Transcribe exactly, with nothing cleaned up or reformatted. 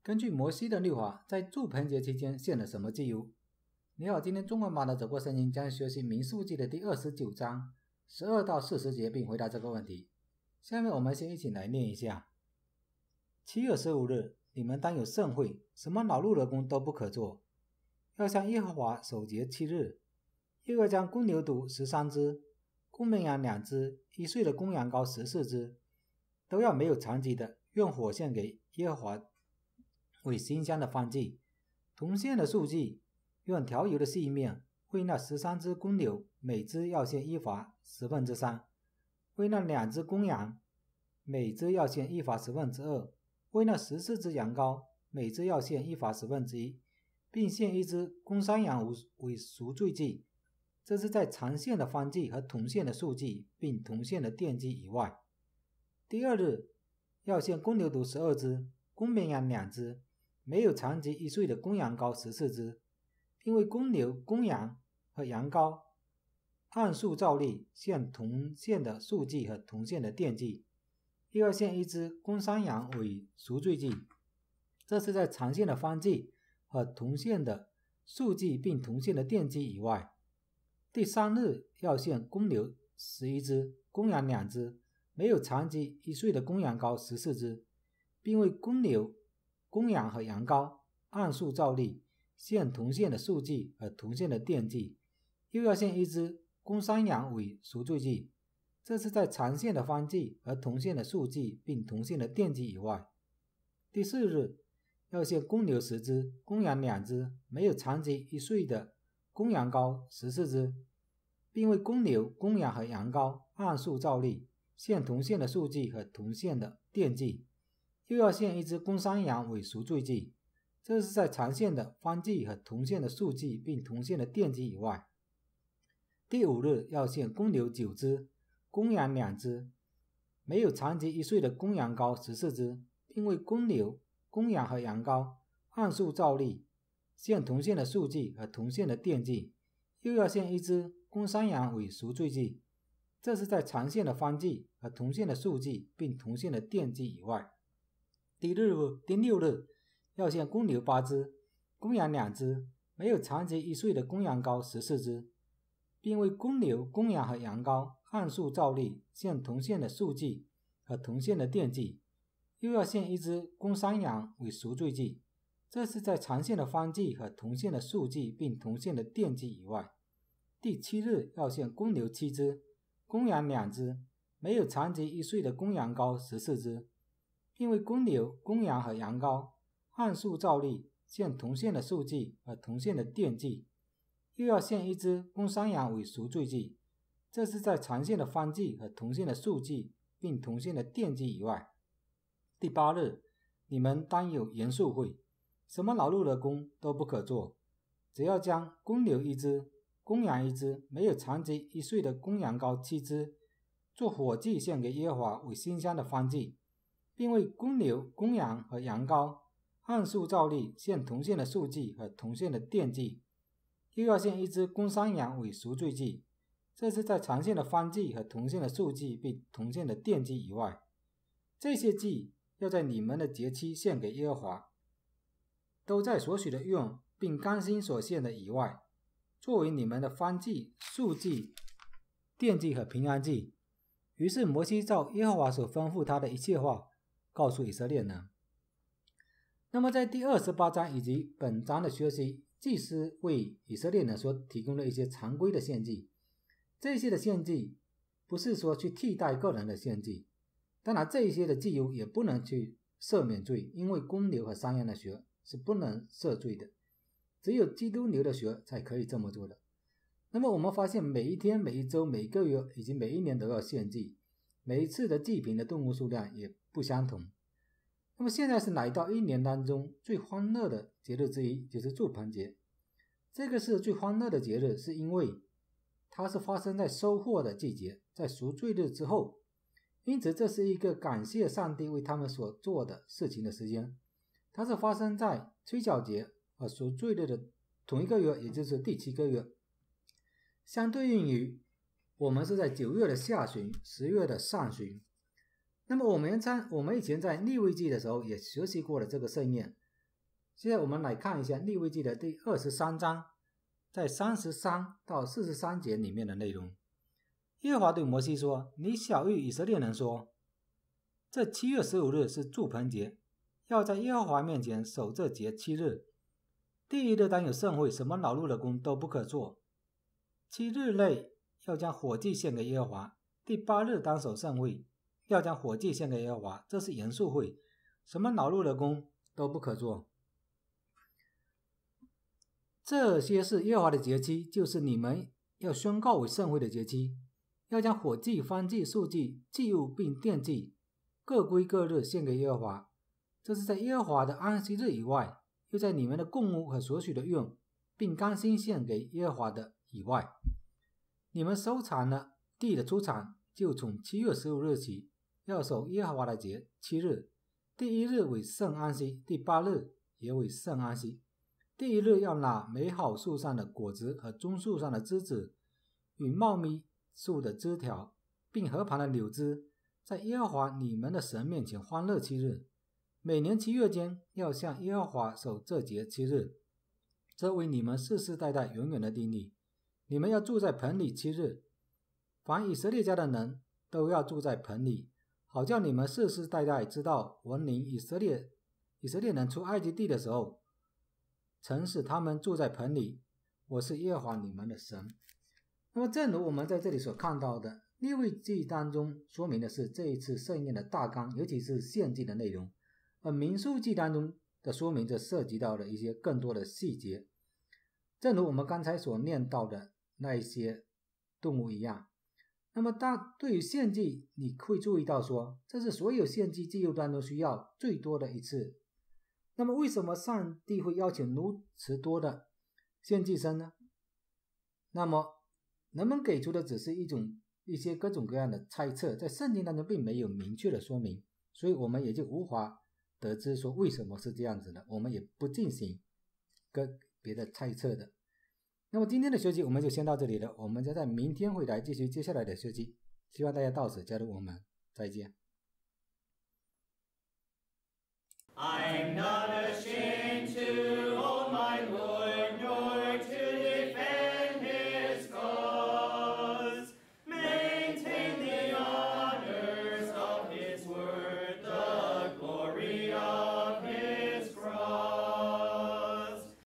根据摩西的律法，在住棚节期间献了什么祭物？你好，今天中文版的走过圣经将学习民数记的第二十九章十二到四十节，并回答这个问题。下面我们先一起来念一下。七月十五日，你们当有盛会，什么劳碌的工都不可做，要向耶和华守节七日。又要将公牛犊十三只，公绵羊两只，一岁的公羊羔十四只，都要没有残疾的，用火献给耶和华为馨香的燔祭。同献的素祭，用调油的细面，为那十三只公牛，每只要献一法十分之三；为那两只公羊，每只要献一法十分之二；为那十四只羊羔，每只要献一法十分之一，并献一只公山羊为赎罪祭。这是在常献的燔祭和同献的素祭，并同献的奠祭以外。第二日，要献公牛犊十二只，公绵羊两只，没有残疾一岁的公羊羔十四只。因为公牛、公羊和羊羔按数照例献同献的素祭和同献的奠祭，又要献一只公山羊为赎罪祭。这是在常献的燔祭和同献的素祭并同献的奠祭以外。第三日，要献公牛十一只，公羊两只，没有残疾一岁的公羊羔十四只，并为公牛、公羊和羊羔按数照例献同献的素祭和同献的奠祭，又要献一只公山羊为赎罪祭。这是在常献的燔祭和同献的素祭并同献的奠祭以外。第四日，要献公牛十只，公羊两只，没有残疾一岁的公羊羔十四只，并为公牛、公羊和羊羔按数照例献同献的素祭和同献的奠祭，又要献一只公山羊为赎罪祭。这是在常献的燔祭和同献的素祭并同献的奠祭以外。第五日，要献公牛九只，公羊两只，没有残疾一岁的公羊羔十四只，并为公牛、公羊和羊羔按数照例献同献的素祭和同献的奠祭，又要献一只公山羊为赎罪祭。这是在常献的燔祭和同献的素祭并同献的奠祭以外。第六日，第六日要献公牛八只，公羊两只，没有残疾一岁的公羊羔十四只，并为公牛、公羊和羊羔按数照例献同献的素祭和同献的奠祭，又要献一只公山羊为赎罪祭。这是在常献的燔祭和同献的素祭并同献的奠祭以外。第七日，要献公牛七只，公羊两只，没有残疾一岁的公羊羔十四只，并为公牛、公羊和羊羔按数照例献同献的素祭和同献的奠祭，又要献一只公山羊为赎罪祭。这是在常献的燔祭和同献的素祭并同献的奠祭以外。第八日，你们当有严肃会，什么劳碌的工都不可做，只要将公牛一只，公羊一只，没有残疾一岁的公羊羔七只，做火祭献给耶和华为馨香的燔祭，并为公牛、公羊和羊羔按数照例献同献的素祭和同献的奠祭，又要献一只公山羊为赎罪祭。这是在常献的燔祭和同献的素祭并同献的奠祭以外。这些祭要在你们的节期献给耶和华，都在所许的用并甘心所献的以外，作为你们的燔祭、素祭、奠祭和平安祭。于是摩西照耶和华所吩咐他的一切话告诉以色列人。那么在第二十八章以及本章的学习，祭司为以色列人所提供的一些常规的献祭。这些的献祭不是说去替代个人的献祭，当然这一些的祭物也不能去赦免罪，因为公牛和山羊的血是不能赦罪的，只有基督牛的血才可以这么做的。那么我们发现每一天、每一周、每个月以及每一年都要献祭，每一次的祭品的动物数量也不相同。那么现在是来到一年当中最欢乐的节日之一，就是住棚节。这个是最欢乐的节日，是因为它是发生在收获的季节，在赎罪日之后，因此这是一个感谢上帝为他们所做的事情的时间。它是发生在吹角节和赎罪日的同一个月，也就是第七个月。相对应于我们是在九月的下旬，十月的上旬。那么我们在我们以前在利未记的时候也学习过了这个盛宴， 现在我们来看一下利未记的第二十三章，在三十三到四十三节里面的内容。耶和华对摩西说：你晓谕以色列人说，这七月十五日是住棚节，要在耶和华面前守这节七日。第一日当有盛会，什么劳碌的工都不可做。七日内要将火祭献给耶和华。第八日当守盛会，要将火祭献给耶和华，这是严肃会，什么劳碌的工都不可做。这些是耶和华的节期，就是你们要宣告为盛会的节期，要将火祭、燔祭、素祭、祭物并奠祭各归各日献给耶和华。这是在耶和华的安息日以外，又在你们的供物和所许的用，并甘心献给耶和华的以外。你们收产了地的出产，就从七月十五日起，要守耶和华的节七日。第一日为圣安息，第八日也为圣安息。第一日要拿美好树上的果子和棕树上的枝子，与茂密树的枝条，并河旁的柳枝，在耶和华你们的神面前欢乐七日。每年七月间要向耶和华守这节七日，这为你们世世代代永远的定例。你们要住在棚里七日，凡以色列家的人都要住在棚里，好叫你们世世代代知道，我领以色列以色列人出埃及地的时候，曾使他们住在棚里，我是耶和华你们的神。那么正如我们在这里所看到的，利未记当中说明的是这一次盛宴的大纲，尤其是献祭的内容，而民数记当中的说明则涉及到了一些更多的细节，正如我们刚才所念到的那一些动物一样。那么当对于献祭，你会注意到说，这是所有献祭祭物当中需要最多的一次。那么为什么上帝会邀请如此多的献祭牲呢？那么人们给出的只是一种一些各种各样的猜测，在圣经当中并没有明确的说明，所以我们也就无法得知说为什么是这样子的，我们也不进行个别的猜测的。那么今天的学习我们就先到这里了，我们将在明天会来继续接下来的学习，希望大家到此加入我们，再见。I'm not a